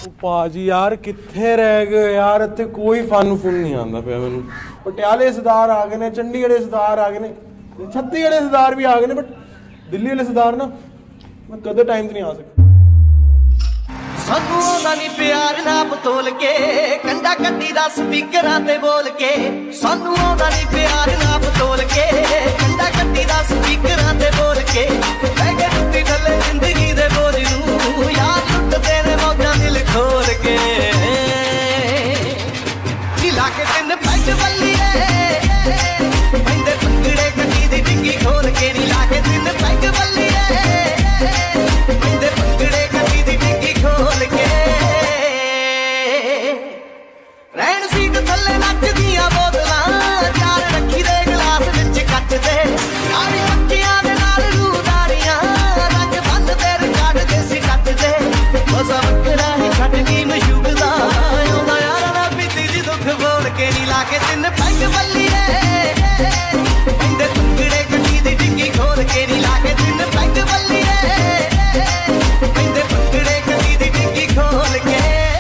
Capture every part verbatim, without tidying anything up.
ਭਾਜੀ ਯਾਰ ਕਿੱਥੇ ਰਹਿ ਗਏ ਯਾਰ, ਇੱਥੇ ਕੋਈ ਫਨ ਫੁਨ ਨਹੀਂ ਆਉਂਦਾ ਪਿਆ ਮੈਨੂੰ। ਪਟਿਆਲੇ ਸਰਦਾਰ ਆ ਗਏ ਨੇ, ਚੰਡੀਗੜ੍ਹ ਸਰਦਾਰ ਆ ਗਏ ਨੇ, ਛੱਤੀਗੜ੍ਹ ਸਰਦਾਰ ਵੀ ਆ ਗਏ ਨੇ, ਬਟ ਦਿੱਲੀ ਵਾਲੇ ਸਰਦਾਰ ਨਾ ਮੈਂ ਕਦੇ ਟਾਈਮ 'ਤੇ ਨਹੀਂ ਆ ਸਕਦਾ। ਸਾਨੂੰ ਆਉਂਦਾ ਨੀ ਪਿਆਰ ਨਾ ਬਤੋਲ ਕੇ, ਕੰਡਾ ਕੱਢੀ ਦਾ ਸਪੀਕਰਾਂ ਤੇ ਬੋਲ ਕੇ। ਸਾਨੂੰ ਆਉਂਦਾ ਨੀ ਪਿਆਰ ਨਾ ਬਤੋਲ ਕੇ, ਕੰਡਾ ਕੱਢੀ ਦਾ ਸਪੀਕਰਾਂ ਤੇ ਬੋਲ ਕੇ। ਬਹਿ ਕੇ ਟੁੱਟੀ ਥੱਲੇ ਜ਼ਿੰਦਗੀ ਦੇ ਬੋਝ ਨੂੰ, ਯਾਰ ਲੁੱਟਦੇ ਨੇ ਮੌਜਾਂ ਦਿਲ ਖੋਲ ਕੇ। ਲਾ ਕੇ ਤਿੰਨ ਪੈਗ ਬੱਲੀਏ, ਪੈਂਦੇ ਭੰਗੜੇ ਕੱਢੀ ਦੀ ਡਿੱਗੀ ਖੋਲ ਕੇ। ਨੀ ਲਾ ਕੇ ਤਿੰਨ ਪੈਗ ਬੱਲੀਏ, ਪੈਂਦੇ ਭੰਗੜੇ ਕੱਢੀ ਦੀ ਡਿੱਗੀ ਖੋਲ ਕੇ। ਰਹਿਣ ਸੀਟ ਥੱਲੇ ਨੱਚਦੀਆਂ ਬੋਤਲਾਂ, ਚਾਰ ਰੱਖੀ ਦੇ ਗਲਾਸ ਵਿੱਚ ਕੱਚ ਦੇ। ਯਾਰੀ ਬੱਚਿਆਂ ਦੇ ਨਾਲ ਰੂਦਾਰੀਆਂ, ਰੰਗ ਬੰਦ ਤੇ ਰਿਕਾਰਡ ਦੇਸੀ ਕੱਟ ਦੇ। ਮਜ਼ਾ ਵੱਖਰਾ ਹੀ ਛੱਡ ਗਈ ਮਸ਼ੂਕ ਦਾ, ਆਉਂਦਾ ਯਾਰਾਂ ਦਾ ਪੀਤੀ ਦੀ ਦੁੱਖ ਬੋਲ ਕੇ। ਨੀ ਲਾ ਕੇ ਤਿੰਨ ਪੈਗ ਬੱਲੀਏ, ਪੈਂਦੇ ਭੰਗੜੇ ਕੱਢੀ ਦੀ ਡਿੱਗੀ ਖੋਲ ਕੇ। ਨੀ ਲਾ ਕੇ ਤਿੰਨ ਪੈਗ ਬੱਲੀਏ, ਪੈਂਦੇ ਭੰਗੜੇ ਕੱਢੀ ਦੀ ਡਿੱਗੀ ਖੋਲ ਕੇ।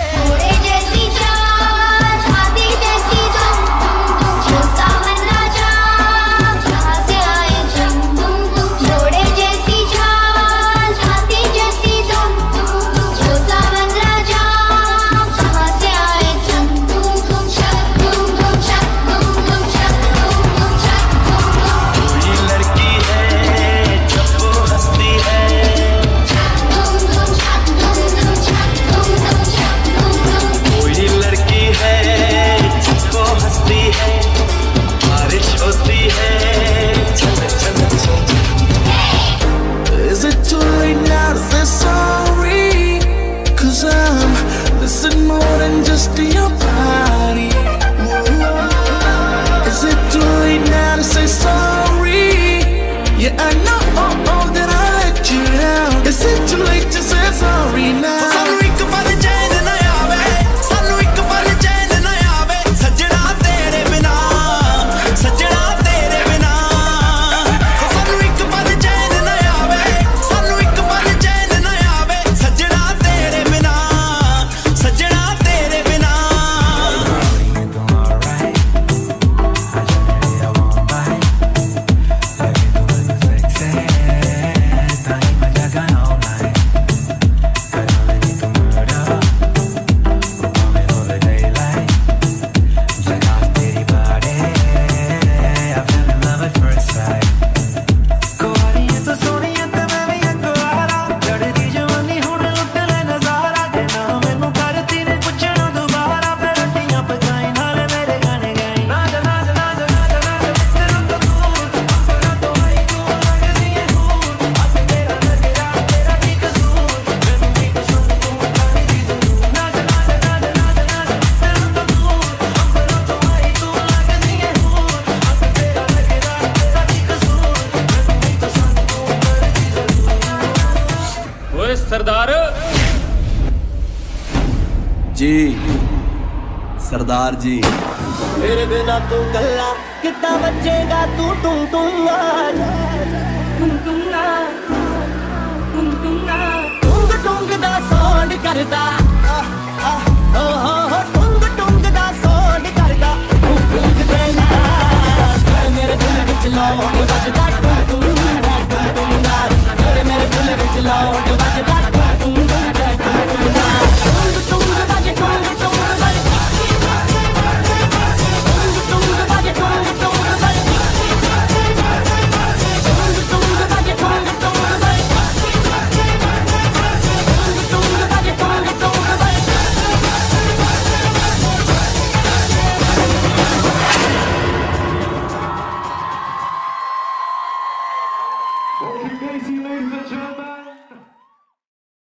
सरदार जी, सरदार जी। मेरे बिना तू कल्ला कितना बचेगा तू, तुम तुम आज तुम तुम ना तुम तुम ना टुंग टुंग दा साउंड करदा।